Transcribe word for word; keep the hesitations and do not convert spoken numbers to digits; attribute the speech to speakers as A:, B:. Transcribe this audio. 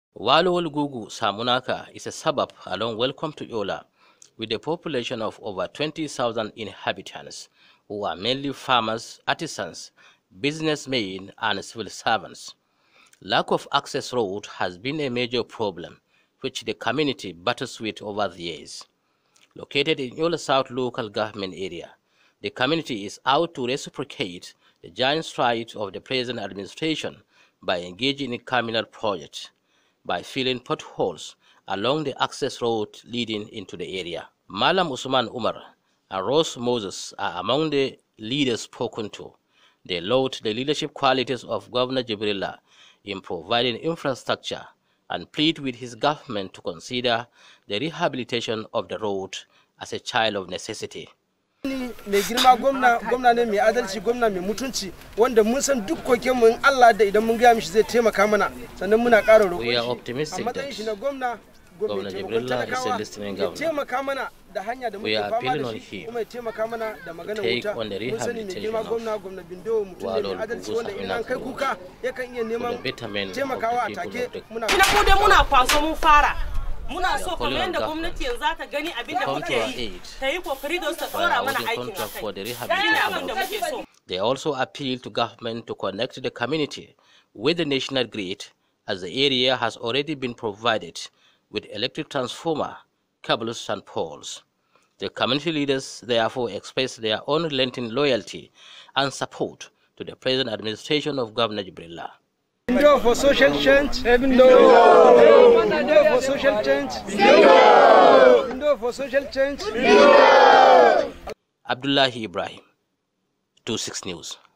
A: Walowol Gugu Samunaka is a suburb along Welcome to Yola, with a population of over twenty thousand inhabitants, who are mainly farmers, artisans, businessmen, and civil servants. Lack of access road has been a major problem, which the community battles with over the years. Located in Yola South local government area, the community is out to reciprocate the giant strides of the present administration by engaging in Communal Project, by filling potholes along the access road leading into the area. Malam Usman Umar and Rose Moses are among the leaders spoken to. They laud the leadership qualities of Governor Jibrilla in providing infrastructure and plead with his government to consider the rehabilitation of the road as a child of necessity.
B: Mai girma gwamna gwamna ne mai adalci, gwamna mai mutunci, wanda mun san duk koken mu in Allah da idan mun ga mishi zai taimaka mana, sannan muna ƙara roƙo.
A: We are optimistic that Governor Jibrilla is a listening governor. We are appealing on him to take on the rehabilitation of Walowol Gugu for the betterment of the people of the
C: muna so kamar yanda gwamnati yanzu za ta gani abin da muke yi ta yi kokari don ta dora mana aikin akai.
A: They also appeal to government to connect the community with the national grid, as the area has already been provided with electric transformer, cables and poles. The community leaders therefore express their unrelenting loyalty and support to the present administration of Governor Jibrilla.
B: Window for social change. Window for social change. Window for social change.
A: Abdullahi Ibrahim, two six News.